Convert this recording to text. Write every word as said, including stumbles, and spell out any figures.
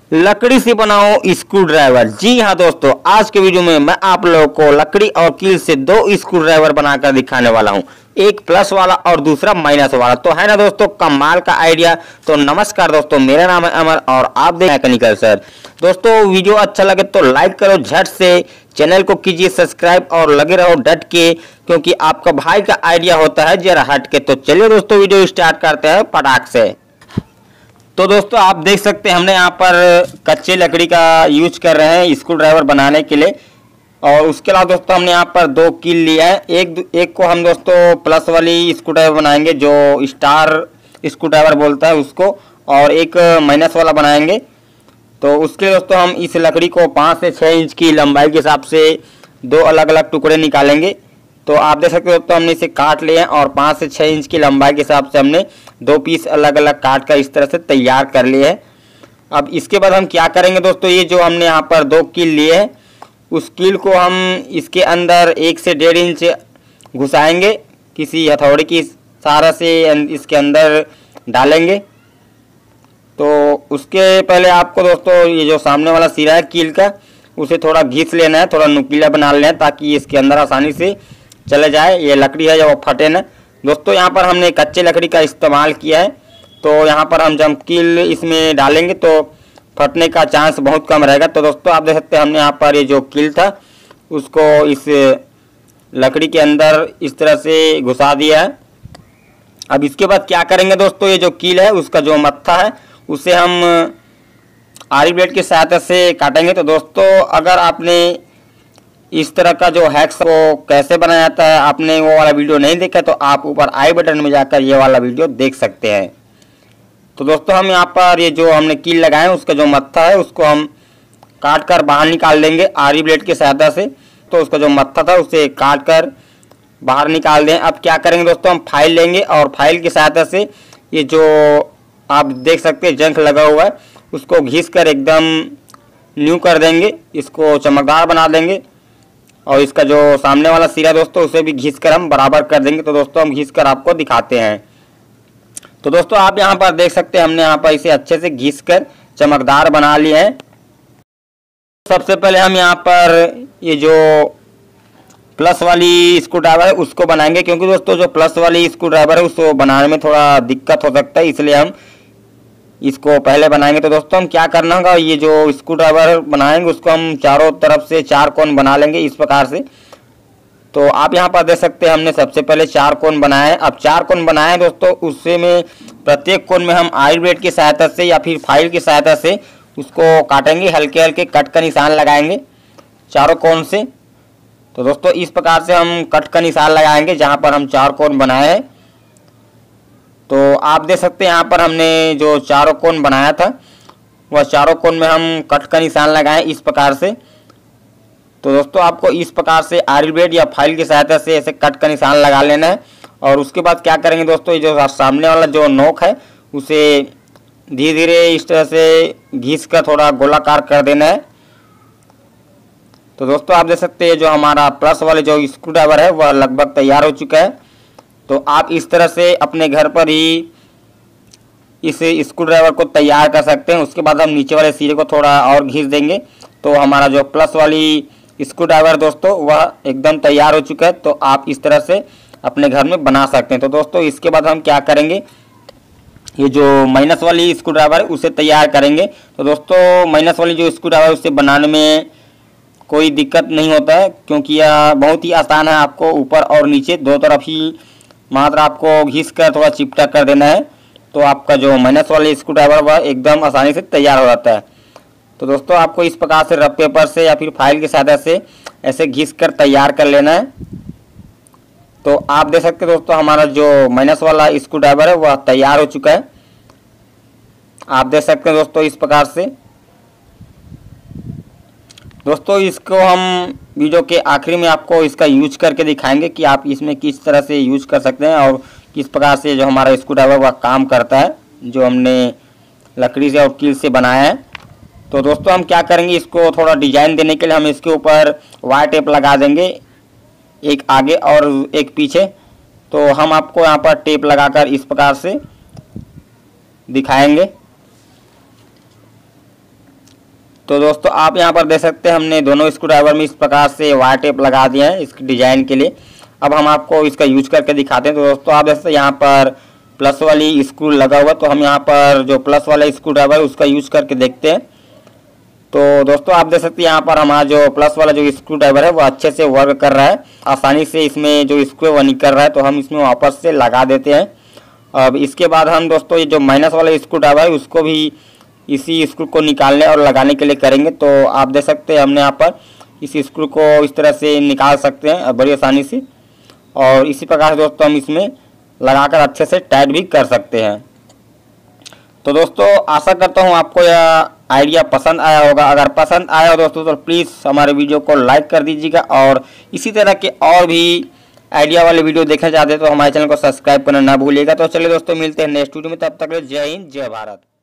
लकड़ी से बनाओ स्क्रू ड्राइवर। जी हाँ दोस्तों, आज के वीडियो में मैं आप लोगों को लकड़ी और कील से दो स्क्रू ड्राइवर बनाकर दिखाने वाला हूँ, एक प्लस वाला और दूसरा माइनस वाला। तो है ना दोस्तों, कमाल का आइडिया। तो नमस्कार दोस्तों, मेरा नाम है अमर और आप देख मैकेनिकल सर। दोस्तों वीडियो अच्छा लगे तो लाइक करो झट से, चैनल को कीजिए सब्सक्राइब और लगे रहो डट के, क्योंकि आपका भाई का आइडिया होता है जरा हट के। तो चलिए दोस्तों वीडियो स्टार्ट करते हैं पटाख से। तो दोस्तों आप देख सकते हैं हमने यहाँ पर कच्चे लकड़ी का यूज कर रहे हैं स्क्रू ड्राइवर बनाने के लिए। और उसके अलावा दोस्तों हमने यहाँ पर दो कील लिया है। एक एक को हम दोस्तों प्लस वाली स्क्रू ड्राइवर बनाएंगे जो स्टार स्क्रू ड्राइवर बोलता है उसको, और एक माइनस वाला बनाएंगे। तो उसके लिए दोस्तों हम इस लकड़ी को पाँच से छः इंच की लंबाई के हिसाब से दो अलग अलग टुकड़े निकालेंगे। तो आप देख सकते हो दोस्तों हमने इसे काट लिया है और पाँच से छः इंच की लंबाई के हिसाब से हमने दो पीस अलग अलग काट कर इस तरह से तैयार कर लिए हैं। अब इसके बाद हम क्या करेंगे दोस्तों, ये जो हमने यहाँ पर दो कील लिए हैं उस कील को हम इसके अंदर एक से डेढ़ इंच घुसाएंगे, किसी हथौड़े की सहारा से इसके अंदर डालेंगे। तो उसके पहले आपको दोस्तों ये जो सामने वाला सिरा है कील का उसे थोड़ा घिस लेना है, थोड़ा नुकीला बना लेना है ताकि इसके अंदर आसानी से चले जाए। ये लकड़ी है जो फटे ना दोस्तों। यहाँ पर हमने कच्चे लकड़ी का इस्तेमाल किया है, तो यहाँ पर हम जब कील इसमें डालेंगे तो फटने का चांस बहुत कम रहेगा। तो दोस्तों आप देख सकते हैं हमने यहाँ पर ये जो कील था उसको इस लकड़ी के अंदर इस तरह से घुसा दिया है। अब इसके बाद क्या करेंगे दोस्तों, ये जो कील है उसका जो मत्था है उसे हम आरी ब्लेड की सहायता से काटेंगे। तो दोस्तों अगर आपने इस तरह का जो हैक्स को कैसे बनाया जाता है आपने वो वाला वीडियो नहीं देखा तो आप ऊपर आई बटन में जाकर ये वाला वीडियो देख सकते हैं। तो दोस्तों हम यहाँ पर ये जो हमने कील लगाए उसका जो मत्था है उसको हम काट कर बाहर निकाल देंगे आरी ब्लेड की सहायता से। तो उसका जो मत्था था उसे काट कर बाहर निकाल दें। अब क्या करेंगे दोस्तों, हम फाइल लेंगे और फाइल की सहायता से ये जो आप देख सकते हैं जंग लगा हुआ है उसको घिस कर एकदम न्यू कर देंगे, इसको चमकदार बना देंगे। और इसका जो सामने वाला सिरा दोस्तों उसे भी घिस कर हम बराबर कर देंगे। तो दोस्तों हम घिस कर आपको दिखाते हैं। तो दोस्तों आप यहाँ पर देख सकते हैं हमने यहाँ पर इसे अच्छे से घिस कर चमकदार बना लिए हैं। सबसे पहले हम यहाँ पर ये जो प्लस वाली स्क्रू ड्राइवर है उसको बनाएंगे, क्योंकि दोस्तों जो प्लस वाली स्क्रू ड्राइवर है उसको बनाने में थोड़ा दिक्कत हो सकता है, इसलिए हम इसको पहले बनाएंगे। तो दोस्तों हम क्या करना होगा, ये जो स्क्रू ड्राइवर बनाएंगे उसको हम चारों तरफ से चार कोन बना लेंगे इस प्रकार से। तो आप यहाँ पर देख सकते हैं हमने सबसे पहले चार कोन बनाए हैं। अब चार कोन बनाए हैं दोस्तों, उससे में प्रत्येक कोन में हम आरी ब्लेड की सहायता से या फिर फाइल की सहायता से उसको काटेंगे, हल्के हल्के कट का निशान लगाएंगे चारों कोन से। तो दोस्तों इस प्रकार से हम कट का निशान लगाएंगे जहाँ पर हम चार कोन बनाए हैं। तो आप देख सकते हैं यहाँ पर हमने जो चारों कोन बनाया था वह चारों कोन में हम कट का निशान लगाएं इस प्रकार से। तो दोस्तों आपको इस प्रकार से आरी ब्लेड या फाइल की सहायता से ऐसे कट का निशान लगा लेना है। और उसके बाद क्या करेंगे दोस्तों, ये जो सामने वाला जो नोक है उसे धीरे धीरे इस तरह से घिस कर थोड़ा गोलाकार कर देना है। तो दोस्तों आप देख सकते हैं जो हमारा प्लस वाले जो स्क्रू ड्राइवर है वह लगभग तैयार हो चुका है। तो आप इस तरह से अपने घर पर ही इस स्क्रू ड्राइवर को तैयार कर सकते हैं। उसके बाद हम नीचे वाले सिरे को थोड़ा और घिस देंगे तो हमारा जो प्लस वाली स्क्रू ड्राइवर दोस्तों वह एकदम तैयार हो चुका है। तो आप इस तरह से अपने घर में बना सकते हैं। तो दोस्तों इसके बाद हम क्या करेंगे, ये जो माइनस वाली स्क्रू ड्राइवर है उसे तैयार करेंगे। तो दोस्तों माइनस वाली जो स्क्रू ड्राइवर उसे बनाने में कोई दिक्कत नहीं होता है, क्योंकि यह बहुत ही आसान है। आपको ऊपर और नीचे दो तरफ ही मात्र आपको घिस कर थोड़ा चिपटा कर देना है, तो आपका जो माइनस वाली स्क्रू ड्राइवर वह एकदम आसानी से तैयार हो जाता है। तो दोस्तों आपको इस प्रकार से रफ पेपर से या फिर फाइल की सहायता से ऐसे घिस कर तैयार कर लेना है। तो आप देख सकते हैं दोस्तों हमारा जो माइनस वाला स्क्रू ड्राइवर है वह तैयार हो चुका है। आप देख सकते हैं दोस्तों इस प्रकार से। दोस्तों इसको हम वीडियो के आखिरी में आपको इसका यूज करके दिखाएंगे कि आप इसमें किस तरह से यूज कर सकते हैं और किस प्रकार से जो हमारा स्क्रू ड्राइवर वह काम करता है जो हमने लकड़ी से और कील से बनाया है। तो दोस्तों हम क्या करेंगे, इसको थोड़ा डिजाइन देने के लिए हम इसके ऊपर वायर टेप लगा देंगे, एक आगे और एक पीछे। तो हम आपको यहाँ पर टेप लगाकर इस प्रकार से दिखाएंगे। तो दोस्तों आप यहाँ पर देख सकते हैं हमने दोनों स्क्रू ड्राइवर में इस प्रकार से वायर टेप लगा दिया है इसकी डिजाइन के लिए। अब हम आपको इसका यूज करके दिखाते हैं। तो दोस्तों आप जैसे यहाँ पर प्लस वाली स्क्रू लगा हुआ, तो हम यहाँ पर जो प्लस वाला स्क्रू ड्राइवर है उसका यूज करके देखते हैं। तो दोस्तों आप देख सकते हैं यहाँ पर हमारा जो प्लस वाला जो स्क्रू ड्राइवर है वो अच्छे से वर्क कर रहा है, आसानी से इसमें जो स्क्रू है वो निकल रहा है। तो हम इसमें वापस से लगा देते हैं। अब इसके बाद हम दोस्तों ये जो माइनस वाला स्क्रू ड्राइवर है उसको भी इसी स्क्रू को निकालने और लगाने के लिए करेंगे। तो आप देख सकते हैं हमने यहाँ पर इस स्क्रू को इस तरह से निकाल सकते हैं बड़ी आसानी से, और इसी प्रकार से दोस्तों हम इसमें लगाकर अच्छे से टाइट भी कर सकते हैं। तो दोस्तों आशा करता हूँ आपको यह आइडिया पसंद आया होगा। अगर पसंद आया हो दोस्तों तो प्लीज़ हमारे वीडियो को लाइक कर दीजिएगा, और इसी तरह के और भी आइडिया वाले वीडियो देखना चाहते हैं तो हमारे चैनल को सब्सक्राइब करना ना भूलिएगा। तो चलिए दोस्तों मिलते हैं नेक्स्ट वीडियो में, तब तक जय हिंद जय भारत।